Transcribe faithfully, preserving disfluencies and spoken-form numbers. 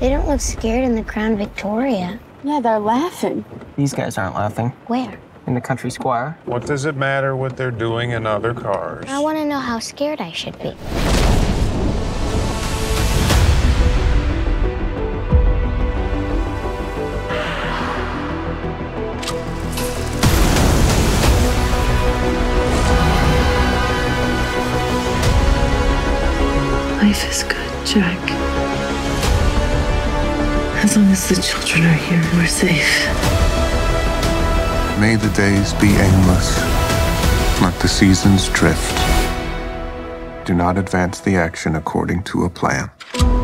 They don't look scared in the Crown Victoria. Yeah, they're laughing. These guys aren't laughing. Where? In the country square. What does it matter what they're doing in other cars? I want to know how scared I should be. Life is good, Jack. As long as the children are here, we're safe. May the days be aimless. Let the seasons drift. Do not advance the action according to a plan.